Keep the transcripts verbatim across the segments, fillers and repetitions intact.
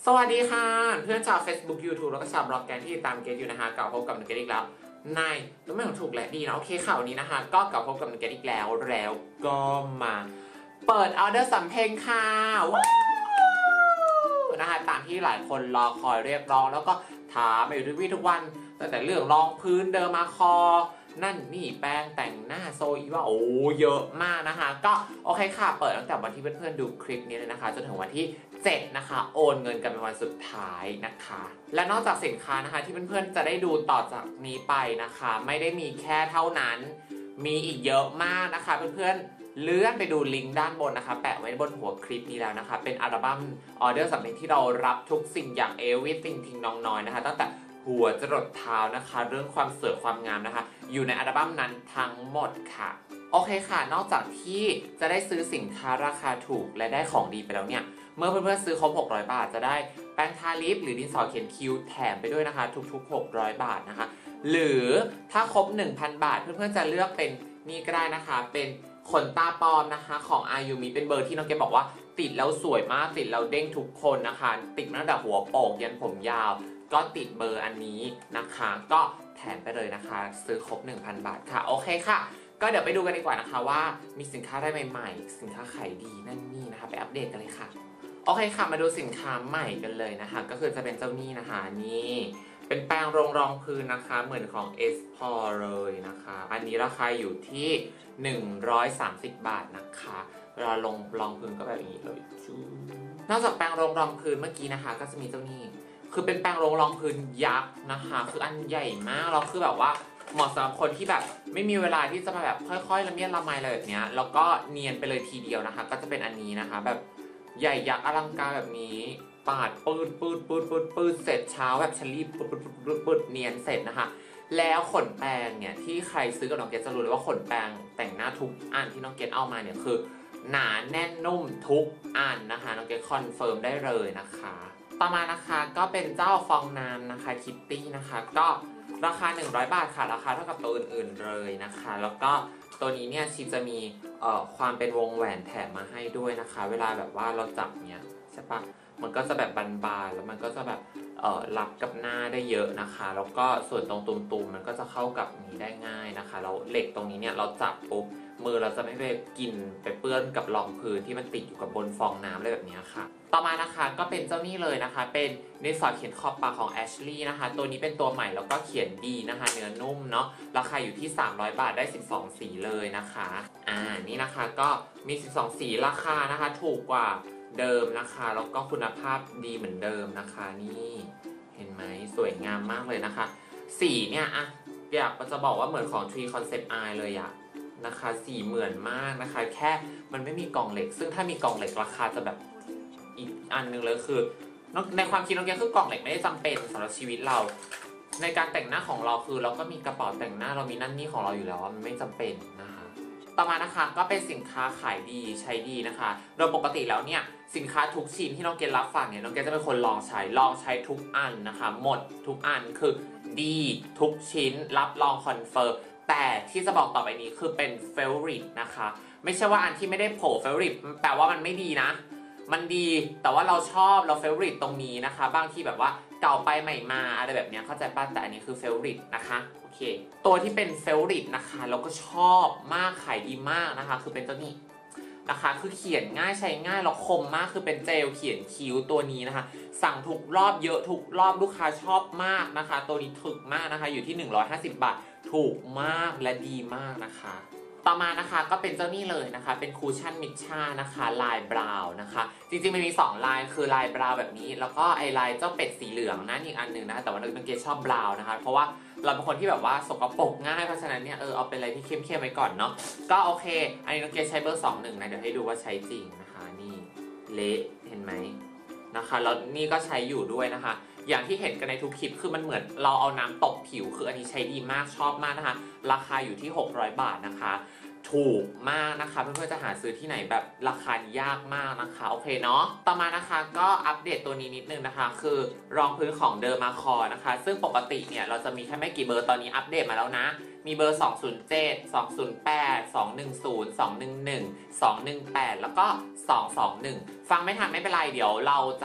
สวัสดีค่ะเพื่อนชาว Facebook YouTube แล้วก็ชาวบล็อกแกนที่ตามเกตอยู่นะคะกลับพบกับหนึ่งเกตอีกแล้วในตัวไม่ของถูกและดีนะโอเคข่าวนี้นะคะก็กลับพบกับหนึ่งเกตอีกแล้วแล้วก็มาเปิดออเดอร์สำเพ็งค่ะว้าวนะคะตามที่หลายคนรอคอยเรียกร้องแล้วก็ถามอยู่ทุกวี่ทุกวันตั้งแต่เรื่องรองพื้นเดิมมาคอนั่นนี่แป้งแต่งหน้าโซอีว่าโอ้เยอะมากนะคะก็โอเคค่ะเปิดตั้งแต่วันที่เพื่อนๆดูคลิปนี้เลยนะคะจนถึงวันที่เจ็ดนะคะโอนเงินกันเป็นวันสุดท้ายนะคะและนอกจากสินค้านะคะที่เพื่อนๆจะได้ดูต่อจากนี้ไปนะคะไม่ได้มีแค่เท่านั้นมีอีกเยอะมากนะคะเพื่อนๆเลื่อนไปดูลิงก์ด้านบนนะคะแปะไว้บนหัวคลิปนี้แล้วนะคะเป็นอัลบั้มออเดอร์สำเร็จที่เรารับทุกสิ่งอย่าง Everything ทิ้งน้องน้อยนะคะตั้งแต่หัวจรดเท้านะคะเรื่องความสวยความงามนะคะอยู่ในอัลบั้มนั้นทั้งหมดค่ะโอเคค่ะนอกจากที่จะได้ซื้อสินค้าราคาถูกและได้ของดีไปแล้วเนี่ยเมื่อเพื่อนๆซื้อครบหกร้อยบาทจะได้แป้งทาลิปหรือดินสอเขียนคิ้วแถมไปด้วยนะคะทุกๆหกร้อยบาทนะคะหรือถ้าครบ หนึ่งพัน บาทเพื่อนๆจะเลือกเป็นนี่ก็ได้นะคะเป็นขนตาปลอมนะคะของอายุมิเป็นเบอร์ที่น้องเกบอกว่าติดแล้วสวยมากติดแล้วเด้งทุกคนนะคะติดมาตั้งแต่หัวโปกยันผมยาวก็ติดเบอร์อันนี้นะคะก็แถมไปเลยนะคะซื้อครบ หนึ่งพัน บาทค่ะโอเคค่ะก็เดี๋ยวไปดูกันดีกว่านะคะว่ามีสินค้าได้ใหม่ๆสินค้าขายดีนั่นนี่นะคะไปอัปเดตกันเลยค่ะโอเคค่ะมาดูสินค้าใหม่กันเลยนะคะก็คือจะเป็นเจ้านี่นะคะนี่เป็นแป้งรองรองพื้นนะคะเหมือนของ เอส พี โอ เลยนะคะอันนี้ราคาอยู่ที่หนึ่งร้อยสามสิบบาทนะคะเวลาลงรองพื้นก็แบบนี้เลยนอกจากแป้งรองรองพื้นเมื่อกี้นะคะก็จะมีเจ้านี่คือเป็นแป้งรองรองพื้นยักษ์นะคะคืออันใหญ่มากแล้วคือแบบว่าเหมาะสำหรับคนที่แบบไม่มีเวลาที่จะมาแบบค่อยๆละเมียดละไมอะไรแบบนี้แล้วก็เนียนไปเลยทีเดียวนะคะก็จะเป็นอันนี้นะคะแบบใหญ่ยักษ์อลังการแบบนี้ปาดปืดปืดปืดปืดปืดเสร็จเช้าแบบชลีปปืดปืดปืดปืดเนียนเสร็จนะคะแล้วขนแปรงเนี่ยที่ใครซื้อกับน้องเกดจะรู้เลยว่าขนแปรงแต่งหน้าทุกอันที่น้องเกดเอามาเนี่ยคือหนาแน่นนุ่มทุกอันนะคะน้องเกดคอนเฟิร์มได้เลยนะคะต่อมานะคะก็เป็นเจ้าฟองน้ำนะคะคิตตี้นะคะก็ราคาหนึ่งร้อยบาทค่ะราคาเท่ากับตัวอื่นๆเลยนะคะแล้วก็ตัวนี้เนี่ยชีจะมีเอ่อความเป็นวงแหวนแถมมาให้ด้วยนะคะเวลาแบบว่าเราจับเนี่ยใช่ปะมันก็จะแบบบานๆแล้วมันก็จะแบบเอ่อรับกับหน้าได้เยอะนะคะแล้วก็ส่วนตรงตุ่มๆมันก็จะเข้ากับนี้ได้ง่ายนะคะแล้วเหล็กตรงนี้เนี่ยเราจับปุ๊บมือเราจะไม่ไปกินไปเปื้อนกับรองพื้นที่มันติดอยู่กับบนฟองน้ำอะไรแบบนี้ค่ะต่อมานะคะก็เป็นเจ้านี่เลยนะคะเป็นดินสอเขียนขอบปากของ Ashley นะคะตัวนี้เป็นตัวใหม่แล้วก็เขียนดีนะคะเนื้อนุ่มเนาะราคาอยู่ที่สามร้อยบาทได้สิบสองสีเลยนะคะอ่านี่นะคะก็มีสิบสองสีราคานะคะถูกกว่าเดิมนะคะแล้วก็คุณภาพดีเหมือนเดิมนะคะนี่เห็นไหมสวยงามมากเลยนะคะสีเนี่ยอะอยากจะบอกว่าเหมือนของ Tree Concept Eye เลยอะนะคะสีเหมือนมากนะคะแค่มันไม่มีกล่องเหล็กซึ่งถ้ามีกล่องเหล็กราคาจะแบบอีกอันนึงเลยคือในความคิดน้องแกคือกล่องเหล็กไม่ได้จำเป็นสำหรับชีวิตเราในการแต่งหน้าของเราคือเราก็มีกระเป๋าแต่งหน้าเรามีนั่นนี่ของเราอยู่แล้วมันไม่จำเป็นนะคะต่อมานะคะก็เป็นสินค้าขายดีใช้ดีนะคะโดยปกติแล้วเนี่ยสินค้าทุกชิ้นที่น้องเกดรับฝากเนี่ยน้องเกดจะเป็นคนลองใช้ลองใช้ทุกอันนะคะหมดทุกอันคือดีทุกชิ้นรับรองคอนเฟิร์มแต่ที่จะบอกต่อไปนี้คือเป็นเฟเวอริตนะคะไม่ใช่ว่าอันที่ไม่ได้โผล่เฟเวอริตแปลว่ามันไม่ดีนะมันดีแต่ว่าเราชอบเราเฟเวอริตตรงนี้นะคะบางที่แบบว่าเก่าไปใหม่มาอะไรแบบนี้เข้าใจป่ะแต่อันนี้คือเฟเวอริตนะคะโอเคตัวที่เป็นเฟเวอริตนะคะเราก็ชอบมากขายดีมากนะคะคือเป็นตัวนี้นะคะคือเขียนง่ายใช้ง่ายแล้วคมมากคือเป็นเจลเขียนคิ้วตัวนี้นะคะสั่งทุกรอบเยอะทุกรอบลูกค้าชอบมากนะคะตัวนี้ถึกมากนะคะอยู่ที่หนึ่งร้อยห้าสิบบาทถูกมากและดีมากนะคะต่อมานะคะก็เป็นเจ้านี่เลยนะคะเป็นคูชั่นมิชชั่นนะคะลายบราวน์นะคะจริงๆมันมีสองลายคือลายบราวน์แบบนี้แล้วก็ไอลายเจ้าเป็ดสีเหลืองนั่นอีกอันหนึ่งนะคะแต่ว่าน้องเกดชอบบราวน์นะคะเพราะว่าเราเป็นคนที่แบบว่าสกปรกง่ายเพราะฉะนั้นเนี่ยเออเอาเป็นอะไรที่เข้มๆไว้ก่อนเนาะก็โอเคอันนี้น้องเกดใช้เบอร์สองหนึ่งนะเดี๋ยวให้ดูว่าใช้จริงนะคะนี่เละเห็นไหมนะคะแล้วนี่ก็ใช้อยู่ด้วยนะคะอย่างที่เห็นกันในทุกคลิปคือมันเหมือนเราเอาน้ำตบผิวคืออันนี้ใช้ดีมากชอบมากนะคะราคาอยู่ที่หกร้อยบาทนะคะถูกมากนะคะเพื่อนๆจะหาซื้อที่ไหนแบบราคายากมากนะคะโอเคเนาะต่อมานะคะก็อัปเดตตัวนี้นิดนึงนะคะคือรองพื้นของเดอร์มาคอนะคะซึ่งปกติเนี่ยเราจะมีแค่ไม่กี่เบอร์ตอนนี้อัปเดตมาแล้วนะมีเบอร์สองศูนย์เจ็ด สองศูนย์แปด สองหนึ่งศูนย์ สองหนึ่งหนึ่ง สองหนึ่งแปดแล้วก็สองสองหนึ่งฟังไม่ทันไม่เป็นไรเดี๋ยวเราจะ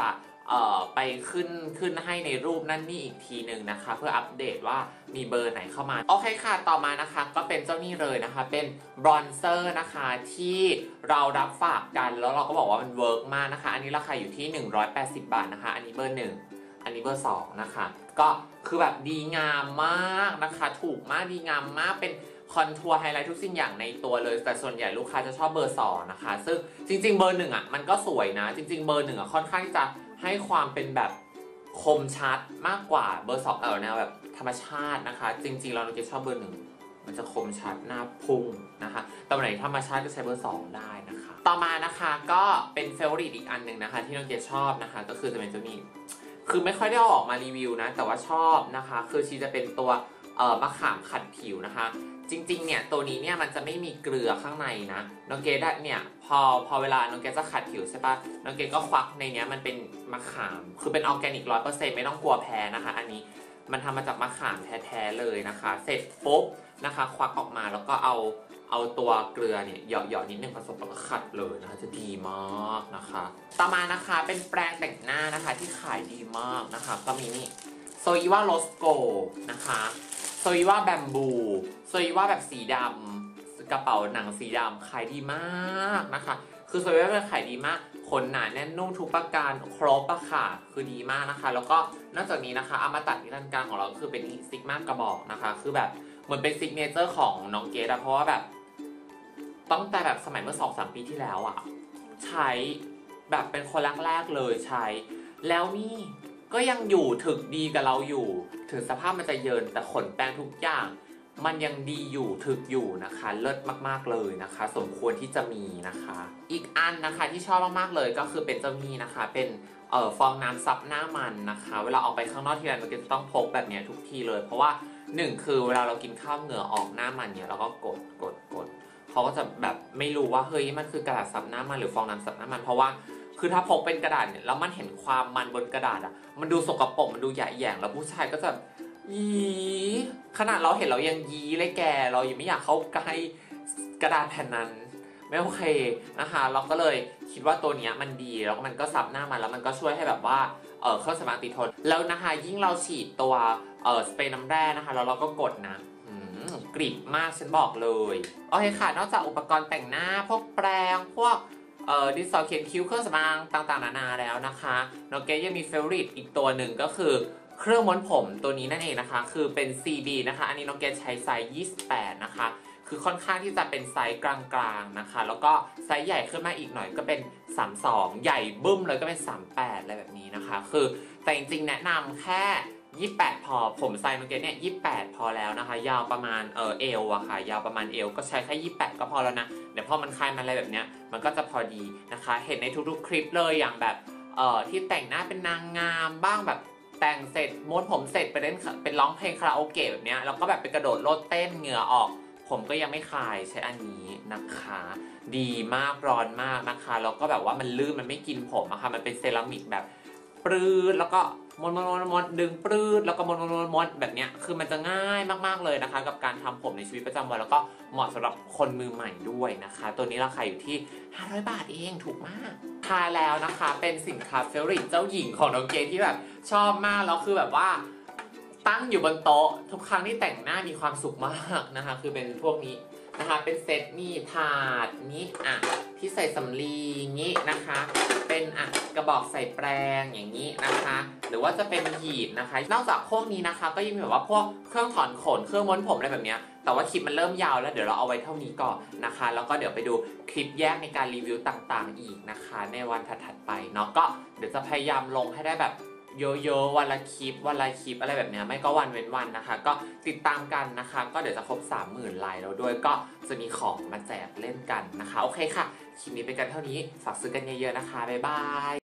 เอ่อไปขึ้นขึ้นให้ในรูปนั่นนี่อีกทีหนึ่งนะคะเพื่ออัปเดตว่ามีเบอร์ไหนเข้ามาโอเคค่ะต่อมานะคะก็เป็นเจ้านี่เลยนะคะเป็นบรอนเซอร์นะคะที่เรารับฝากกันแล้วเราก็บอกว่ามันเวิร์กมากนะคะอันนี้ราคาอยู่ที่หนึ่งร้อยแปดสิบบาทนะคะอันนี้เบอร์หนึ่งอันนี้เบอร์สองนะคะก็คือแบบดีงามมากนะคะถูกมากดีงามมากเป็นคอนทัวร์ไฮไลท์ทุกสิ่งอย่างในตัวเลยแต่ส่วนใหญ่ลูกค้าจะชอบเบอร์สองนะคะซึ่งจริงๆเบอร์หนึ่งอ่ะมันก็สวยนะจริงๆเบอร์หนึ่งอ่ะค่อนข้างที่จะให้ความเป็นแบบคมชัดมากกว่าเบอร์สองเออแนวแบบธรรมชาตินะคะจริงๆเราจะชอบเบอร์หนึ่งมันจะคมชัดหน้าพุ่งนะคะแต่วันไหนธรรมชาติก็ใช้เบอร์สองได้นะคะต่อมานะคะก็เป็นเฟเวอริตอีกอันหนึ่งนะคะที่น้องเจชอบนะคะก็คือจะเป็นเจ้านี่คือไม่ค่อยได้ออกมารีวิวนะแต่ว่าชอบนะคะคือชีจะเป็นตัวเอ่อมะขามขัดผิวนะคะจริงๆเนี่ยตัวนี้เนี่ยมันจะไม่มีเกลือข้างในนะน้องเกดเนี่ยพอพอเวลาน้องเกดจะขัดผิวใช่ปะน้องเกดก็ควักในนี้มันเป็นมะขามคือเป็นออร์แกนิกร้อยเปอร์เซ็นต์ไม่ต้องกลัวแพ้นะคะอันนี้มันทำมาจากมะขามแท้ๆเลยนะคะเสร็จปุ๊บนะคะควักออกมาแล้วก็เอาเอาตัวเกลือเนี่ยหยอดๆนิดนึงผสมแล้วก็ขัดเลยนะคะจะดีมากนะคะต่อมานะคะเป็นแปรงแต่งหน้านะคะที่ขายดีมากนะคะก็มีนี่โซอีวาโรสโกนะคะโซอีวาแบมบูโซอีวาแบบสีดำกระเป๋าหนังสีดำขายดีมากนะคะคือโซอีวาเป็นขายดีมากขนหนาแน่นนุ่มทุกประการครบอะค่ะคือดีมากนะคะแล้วก็นอกจากนี้นะคะอมตะนิรันดร์การของเราคือเป็นซิกมากระบอกนะคะคือแบบเหมือนเป็นซิกเนเจอร์ของน้องเกดอะเพราะว่าแบบตั้งแต่แบบสมัยเมื่อ สองถึงสาม ปีที่แล้วอะใช้แบบเป็นคนแรกๆเลยใช้แล้วนี่ก็ยังอยู่ถึกดีกับเราอยู่ถึงสภาพมันจะเยินแต่ขนแปรงทุกอย่างมันยังดีอยู่ถึกอยู่นะคะเลิศมากๆเลยนะคะสมควรที่จะมีนะคะอีกอันนะคะที่ชอบมากๆเลยก็คือเป็นเจ้านี่นะคะเป็นเอ่อฟองน้ำซับหน้ามันนะคะเวลาออกไปข้างนอกทีไรเราจะต้องพกแบบนี้ทุกทีเลยเพราะว่าหนึ่งคือเวลาเรากินข้าวเหงื่อออกหน้ามันเนี่ยเราก็กดกดกดเขาก็จะแบบไม่รู้ว่าเฮ้ยมันคือกระดาษซับหน้ามันหรือฟองน้ำซับหน้ามันเพราะว่าคือถ้าพกเป็นกระดาษเนี่ยแล้วมันเห็นความมันบนกระดาษอ่ะมันดูสกปรกมันดูหยาแหย่งแล้วผู้ชายก็จะยีขนาดเราเห็นเรายังยีเลยแกเรายังไม่อยากเข้าใกล้กระดาษแผ่นนั้นไม่โอเคนะคะเราก็เลยคิดว่าตัวนี้มันดีแล้วมันก็ซับหน้ามันแล้วมันก็ช่วยให้แบบว่าเออเครื่องสำอางติดทนแล้วนะคะยิ่งเราฉีดตัวเออสเปรย์น้ำแร่นะคะแล้วเราก็กดนะกริบมากฉันบอกเลยโอเคค่ะนอกจากอุปกรณ์แต่งหน้าพวกแปรงพวกเอ่อดินสอเขียนคิ้วเครื่องสำอางต่างๆนานาแล้วนะคะน้องเกดยังมีเฟเวอริตอีกตัวหนึ่งก็คือเครื่องม้วนผมตัวนี้นั่นเองนะคะคือเป็น ซี บี นะคะอันนี้น้องเกดใช้ไซส์ยี่สิบแปดนะคะคือค่อนข้างที่จะเป็นไซส์กลางๆนะคะแล้วก็ไซส์ใหญ่ขึ้นมาอีกหน่อยก็เป็นสามสิบสองใหญ่บึ้มเลยก็เป็นสามสิบแปดอะไรแบบนี้นะคะคือแต่จริงๆแนะนำแค่ยี่สิบแปดพอผมไซส์น้องเกดเนี่ยยี่สิบแปดพอแล้วนะคะยาวประมาณเออเอวอะค่ะยาวประมาณเอวก็ใช้แค่ยี่สิบแปดก็พอแล้วนะเดี๋ยวพอมันคลายมันอะไรแบบเนี้ยมันก็จะพอดีนะคะเห็นในทุกๆคลิปเลยอย่างแบบเอ่อที่แต่งหน้าเป็นนางงามบ้างแบบแต่งเสร็จม้วนผมเสร็จไปเล่นเป็นร้องเพลงคาราโอเกะแบบเนี้ยแล้วก็แบบไปกระโดดโลดเต้นเหงื่อออกผมก็ยังไม่คลายใช้อันนี้นะคะดีมากร้อนมากนะคะแล้วก็แบบว่ามันลื่นมันไม่กินผมอะค่ะมันเป็นเซรามิกแบบปรื้ดแล้วก็มวนมวนมวนดึงปรื้ดแล้วก็มวนมวนมวนแบบเนี้ยคือมันจะง่ายมากๆเลยนะคะกับการทำผมในชีวิตประจำวันแล้วก็เหมาะสำหรับคนมือใหม่ด้วยนะคะตัวนี้ราคาอยู่ที่ห้าร้อยบาทเองถูกมากทายแล้วนะคะเป็นสินค้าเฟเวอริตเจ้าหญิงของน้องเกดที่แบบชอบมากแล้วคือแบบว่าตั้งอยู่บนโต๊ะทุกครั้งที่แต่งหน้ามีความสุขมากนะคะคือเป็นพวกนี้นะคะเป็นเซตนี่ถาดนี้อ่ะที่ใส่สำลีงี้นะคะเป็นอ่ะกระบอกใส่แปรงอย่างนี้นะคะหรือว่าจะเป็นหยีบนะคะนอกจากพวกนี้นะคะก็ยังมีแบบว่าพวกเครื่องถอนขนเครื่องม้วนผมอะไรแบบนี้แต่ว่าคลิปมันเริ่มยาวแล้วเดี๋ยวเราเอาไว้เท่านี้ก่อนนะคะแล้วก็เดี๋ยวไปดูคลิปแยกในการรีวิวต่างๆอีกนะคะในวันถัดๆไปเนาะก็เดี๋ยวจะพยายามลงให้ได้แบบเยอะๆวันละคลิปวันละคลิปอะไรแบบนี้ไม่ก็วันเว้นวันนะคะก็ติดตามกันนะคะก็เดี๋ยวจะครบ สามหมื่น ไลค์แล้วด้วยก็จะมีของมาแจกเล่นกันนะคะโอเคค่ะคลิปนี้เป็นกันเท่านี้ฝากซื้อกันเยอะๆนะคะบ๊ายบาย